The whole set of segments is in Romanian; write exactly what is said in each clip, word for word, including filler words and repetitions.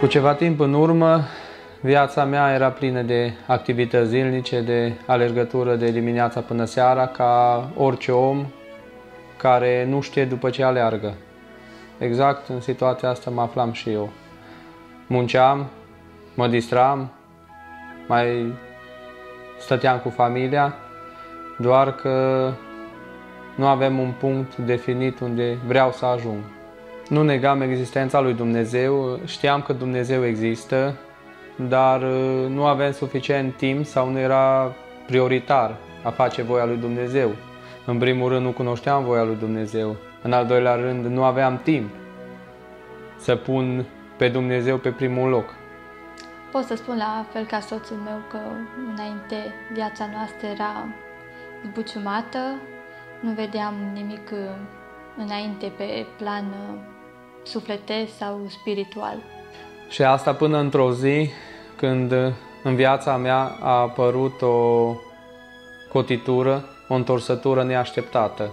Cu ceva timp în urmă, viața mea era plină de activități zilnice, de alergătură de dimineața până seara, ca orice om care nu știe după ce aleargă. Exact în situația asta mă aflam și eu. Munceam, mă distram, mai stăteam cu familia, doar că nu avem un punct definit unde vreau să ajung. Nu negam existența lui Dumnezeu, știam că Dumnezeu există, dar nu aveam suficient timp sau nu era prioritar a face voia lui Dumnezeu. În primul rând nu cunoșteam voia lui Dumnezeu, în al doilea rând nu aveam timp să pun pe Dumnezeu pe primul loc. Pot să spun la fel ca soțul meu că înainte viața noastră era zbuciumată, nu vedeam nimic înainte pe plan sufletesc sau spiritual. Și asta până într-o zi când în viața mea a apărut o cotitură, o întorsătură neașteptată.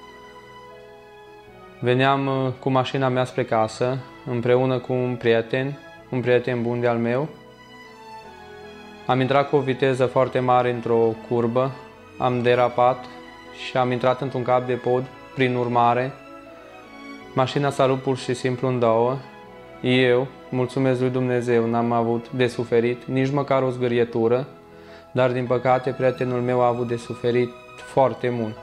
Veneam cu mașina mea spre casă, împreună cu un prieten, un prieten bun de-al meu. Am intrat cu o viteză foarte mare într-o curbă, am derapat și am intrat într-un cap de pod. Prin urmare, mașina s-a rupt pur și simplu în două. Eu, mulțumesc lui Dumnezeu, n-am avut de suferit nici măcar o zgârietură, dar din păcate prietenul meu a avut de suferit foarte mult.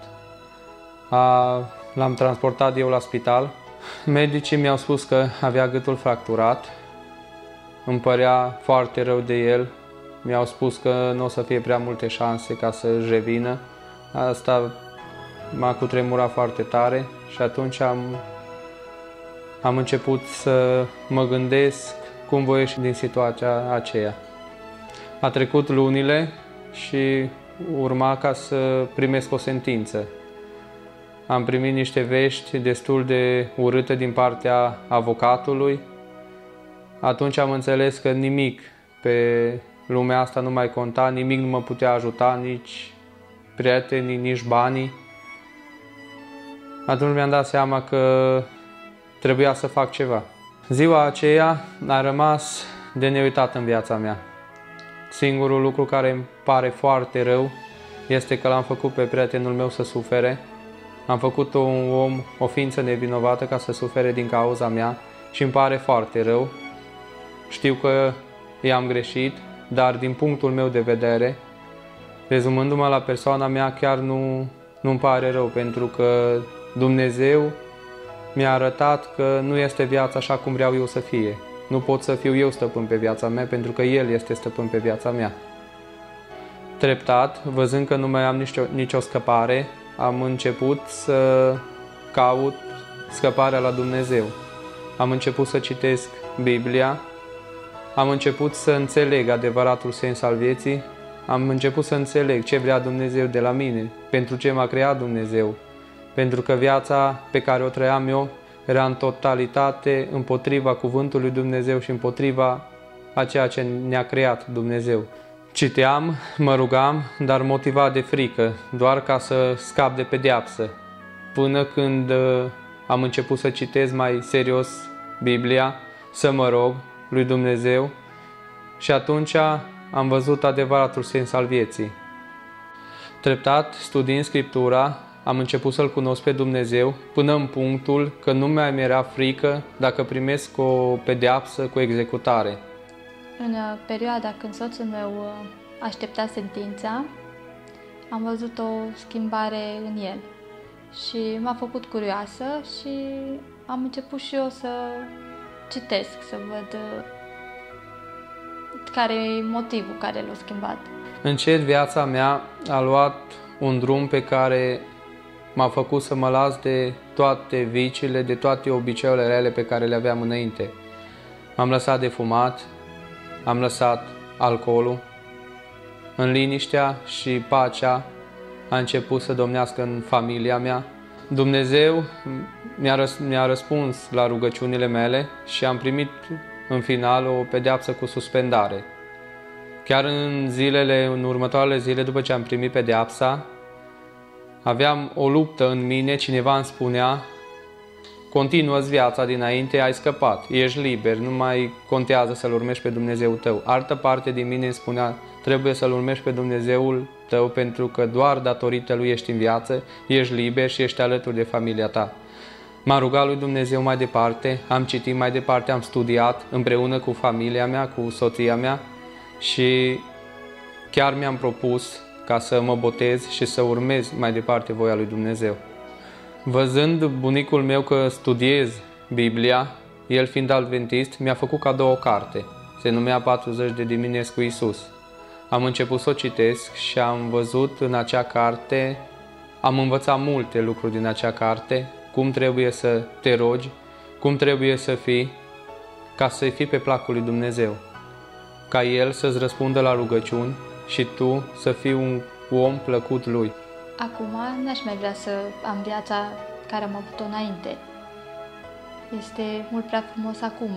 L-am transportat eu la spital. Medicii mi-au spus că avea gâtul fracturat. Îmi părea foarte rău de el. Mi-au spus că nu o să fie prea multe șanse ca să-și revină. Asta m-a cutremurat foarte tare și atunci am, am început să mă gândesc cum voi ieși din situația aceea. A trecut lunile și urma ca să primesc o sentință. Am primit niște vești destul de urâte din partea avocatului. Atunci am înțeles că nimic pe lumea asta nu mai conta, nimic nu mă putea ajuta, nici prietenii, nici banii. Atunci mi-am dat seama că trebuia să fac ceva. Ziua aceea a rămas de neuitat în viața mea. Singurul lucru care îmi pare foarte rău este că l-am făcut pe prietenul meu să sufere. Am făcut un om, o ființă nevinovată ca să sufere din cauza mea și îmi pare foarte rău. Știu că i-am greșit, dar din punctul meu de vedere, rezumându-mă la persoana mea, chiar nu, nu-mi pare rău, pentru că Dumnezeu mi-a arătat că nu este viața așa cum vreau eu să fie. Nu pot să fiu eu stăpân pe viața mea, pentru că El este stăpân pe viața mea. Treptat, văzând că nu mai am nicio, nicio scăpare, am început să caut scăparea la Dumnezeu. Am început să citesc Biblia, am început să înțeleg adevăratul sens al vieții, am început să înțeleg ce vrea Dumnezeu de la mine, pentru ce m-a creat Dumnezeu, pentru că viața pe care o trăiam eu era în totalitate împotriva cuvântului Dumnezeu și împotriva a ceea ce ne-a creat Dumnezeu. Citeam, mă rugam, dar motivat de frică, doar ca să scap de pedeapsă. Până când am început să citesc mai serios Biblia, să mă rog lui Dumnezeu și atunci am văzut adevăratul sens al vieții. Treptat, studiind Scriptura, am început să-L cunosc pe Dumnezeu până în punctul că nu mai mi-era frică dacă primesc o pedeapsă cu executare. În perioada când soțul meu aștepta sentința, am văzut o schimbare în el și m-a făcut curioasă și am început și eu să citesc, să văd care e motivul care l-a schimbat. Încet viața mea a luat un drum pe care m-a făcut să mă las de toate viciile, de toate obiceiurile rele pe care le aveam înainte. M-am lăsat de fumat, am lăsat alcoolul. În liniștea și pacea a început să domnească în familia mea. Dumnezeu mi-a, răs mi-a răspuns la rugăciunile mele și am primit în final o pedeapsă cu suspendare. Chiar în zilele, în următoarele zile după ce am primit pedeapsa, aveam o luptă în mine, cineva îmi spunea continuă-ți viața dinainte, ai scăpat, ești liber, nu mai contează să-L urmești pe Dumnezeu tău. Altă parte din mine îmi spunea, trebuie să-L urmești pe Dumnezeul tău pentru că doar datorită Lui ești în viață, ești liber și ești alături de familia ta. M-am rugat lui Dumnezeu mai departe, am citit mai departe, am studiat împreună cu familia mea, cu soția mea și chiar mi-am propus ca să mă botez și să urmez mai departe voia lui Dumnezeu. Văzând bunicul meu că studiez Biblia, el fiind adventist, mi-a făcut cadou o carte. Se numea patruzeci de dimineți cu Iisus. Am început să o citesc și am văzut în acea carte, am învățat multe lucruri din acea carte, cum trebuie să te rogi, cum trebuie să fii, ca să fii pe placul lui Dumnezeu. Ca El să-ți răspundă la rugăciuni și tu să fii un om plăcut Lui. Acum n-aș mai vrea să am viața care am avut-o înainte. Este mult prea frumos acum,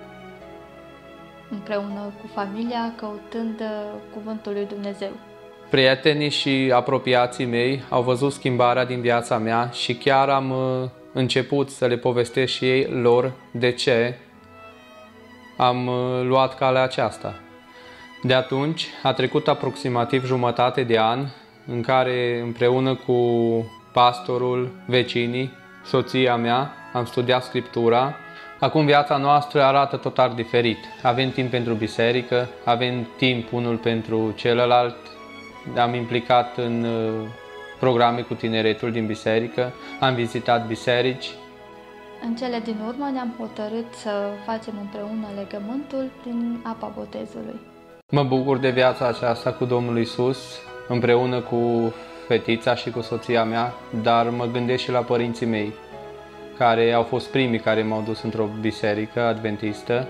împreună cu familia, căutând cuvântul lui Dumnezeu. Prietenii și apropiații mei au văzut schimbarea din viața mea și chiar am început să le povestesc și ei lor de ce am luat calea aceasta. De atunci a trecut aproximativ jumătate de an în care împreună cu pastorul, vecinii, soția mea, am studiat Scriptura. Acum viața noastră arată total diferit. Avem timp pentru biserică, avem timp unul pentru celălalt. Am implicat în programe cu tineretul din biserică, am vizitat biserici. În cele din urmă ne-am hotărât să facem împreună legământul prin apa botezului. Mă bucur de viața aceasta cu Domnul Iisus, împreună cu fetița și cu soția mea, dar mă gândesc și la părinții mei, care au fost primii care m-au dus într-o biserică adventistă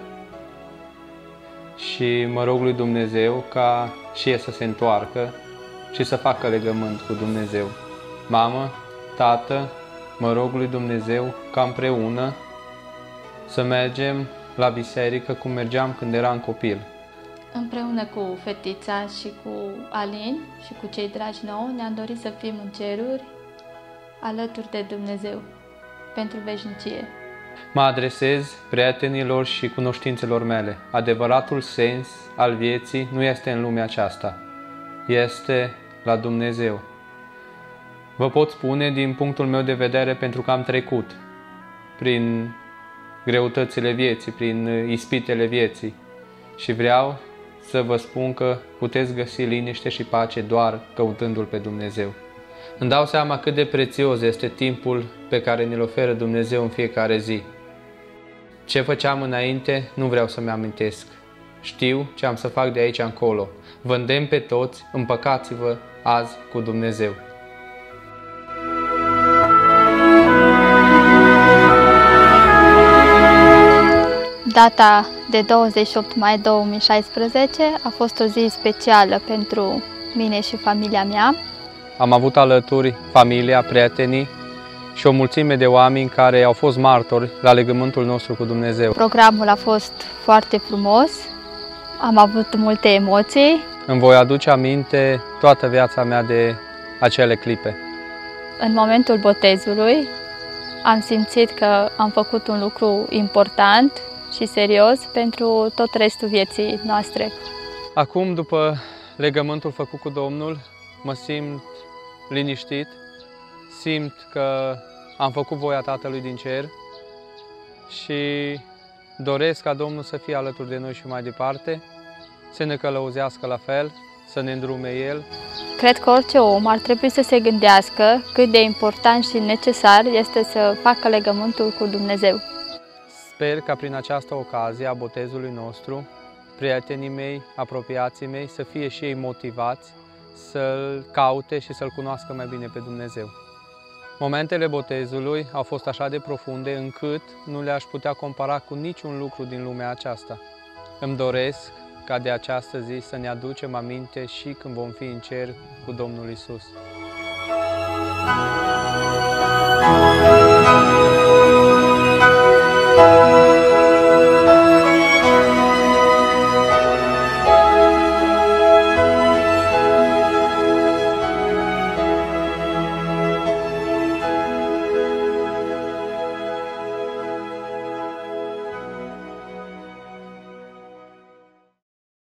și mă rog lui Dumnezeu ca și ei să se întoarcă și să facă legământ cu Dumnezeu. Mamă, tată, mă rog lui Dumnezeu ca împreună să mergem la biserică cum mergeam când eram copil. Împreună cu fetița și cu Alin și cu cei dragi nouă ne-am dorit să fim în ceruri alături de Dumnezeu pentru veșnicie. Mă adresez prietenilor și cunoștințelor mele. Adevăratul sens al vieții nu este în lumea aceasta, este la Dumnezeu. Vă pot spune din punctul meu de vedere pentru că am trecut prin greutățile vieții, prin ispitele vieții și vreau să vă spun că puteți găsi liniște și pace doar căutându-L pe Dumnezeu. Îmi dau seama cât de prețios este timpul pe care ne-l oferă Dumnezeu în fiecare zi. Ce făceam înainte, nu vreau să-mi amintesc. Știu ce am să fac de aici încolo. Vă îndemn pe toți, împăcați-vă azi cu Dumnezeu. Data de douăzeci și opt mai două mii șaisprezece a fost o zi specială pentru mine și familia mea. Am avut alături familia, prietenii și o mulțime de oameni care au fost martori la legământul nostru cu Dumnezeu. Programul a fost foarte frumos, am avut multe emoții. Îmi voi aduce aminte toată viața mea de acele clipe. În momentul botezului am simțit că am făcut un lucru important și serios pentru tot restul vieții noastre. Acum, după legământul făcut cu Domnul, mă simt liniștit, simt că am făcut voia Tatălui din cer și doresc ca Domnul să fie alături de noi și mai departe, să ne călăuzească la fel, să ne îndrume El. Cred că orice om ar trebui să se gândească cât de important și necesar este să facă legământul cu Dumnezeu. Sper ca prin această ocazie a botezului nostru, prietenii mei, apropiații mei, să fie și ei motivați să-L caute și să-L cunoască mai bine pe Dumnezeu. Momentele botezului au fost așa de profunde încât nu le-aș putea compara cu niciun lucru din lumea aceasta. Îmi doresc ca de această zi să ne aducem aminte și când vom fi în cer cu Domnul Iisus.